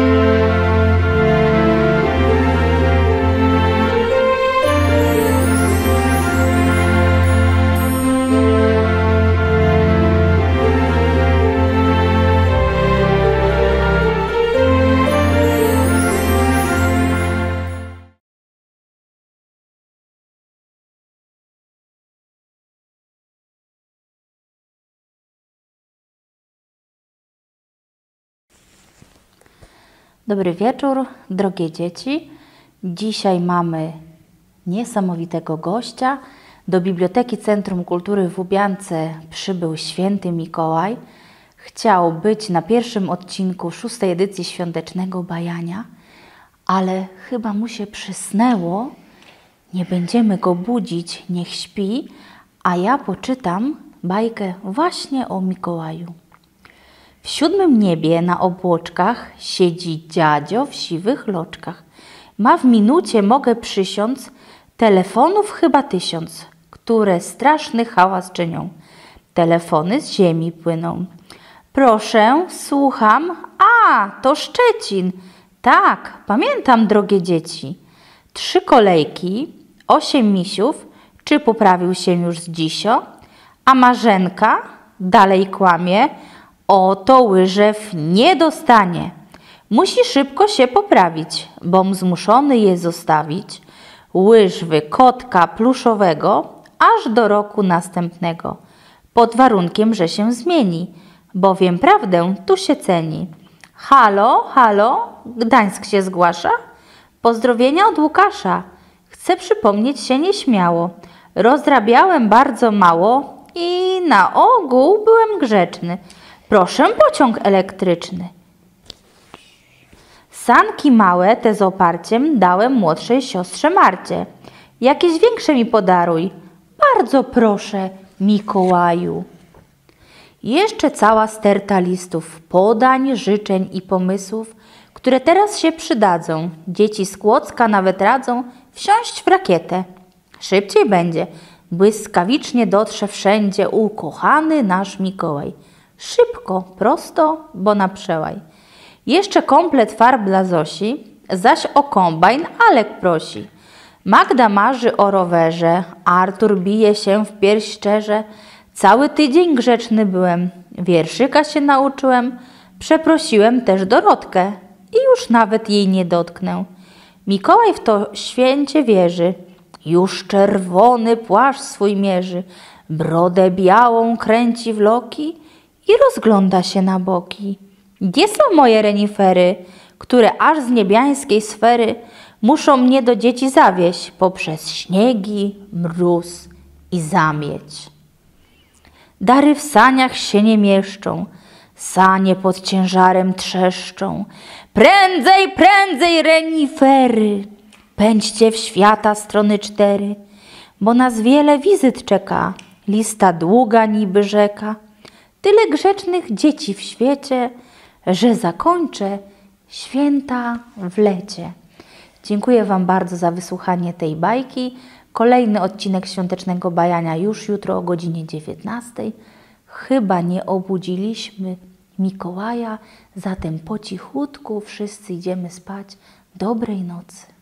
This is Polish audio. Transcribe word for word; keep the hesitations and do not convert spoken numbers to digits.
Dobry wieczór, drogie dzieci. Dzisiaj mamy niesamowitego gościa. Do Biblioteki Centrum Kultury w Łubiance przybył Święty Mikołaj. Chciał być na pierwszym odcinku szóstej edycji Świątecznego Bajania, ale chyba mu się przysnęło. Nie będziemy go budzić, niech śpi, a ja poczytam bajkę właśnie o Mikołaju. W siódmym niebie na obłoczkach siedzi dziadzio w siwych loczkach. Ma w minucie, mogę przysiąc, telefonów chyba tysiąc, które straszny hałas czynią. Telefony z ziemi płyną. Proszę, słucham. A, to Szczecin. Tak, pamiętam, drogie dzieci. Trzy kolejki, osiem misiów. Czy poprawił się już z dzisio? A Marzenka dalej kłamie. O, to łyżew nie dostanie. Musi szybko się poprawić, bom zmuszony je zostawić. Łyżwy kotka pluszowego aż do roku następnego. Pod warunkiem, że się zmieni, bowiem prawdę tu się ceni. Halo, halo, Gdańsk się zgłasza? Pozdrowienia od Łukasza. Chcę przypomnieć się nieśmiało. Rozrabiałem bardzo mało i na ogół byłem grzeczny. Proszę, pociąg elektryczny. Sanki małe te z oparciem dałem młodszej siostrze Marcie. Jakieś większe mi podaruj. Bardzo proszę, Mikołaju. Jeszcze cała sterta listów, podań, życzeń i pomysłów, które teraz się przydadzą. Dzieci z Kłodzka nawet radzą wsiąść w rakietę. Szybciej będzie, błyskawicznie dotrze wszędzie ukochany nasz Mikołaj. Szybko, prosto, bo na przełaj. Jeszcze komplet farb dla Zosi, zaś o kombajn Alek prosi. Magda marzy o rowerze, Artur bije się w pierś szczerze. Cały tydzień grzeczny byłem, wierszyka się nauczyłem, przeprosiłem też Dorotkę i już nawet jej nie dotknę. Mikołaj w to święcie wierzy, już czerwony płaszcz swój mierzy, brodę białą kręci w loki i rozgląda się na boki. Gdzie są moje renifery, które aż z niebiańskiej sfery muszą mnie do dzieci zawieść poprzez śniegi, mróz i zamieć? Dary w saniach się nie mieszczą, sanie pod ciężarem trzeszczą. Prędzej, prędzej, renifery, pędźcie w świata strony cztery, bo nas wiele wizyt czeka, lista długa niby rzeka. Tyle grzecznych dzieci w świecie, że zakończę święta w lecie. Dziękuję Wam bardzo za wysłuchanie tej bajki. Kolejny odcinek Świątecznego Bajania już jutro o godzinie dziewiętnastej. Chyba nie obudziliśmy Mikołaja, zatem po cichutku wszyscy idziemy spać. Dobrej nocy.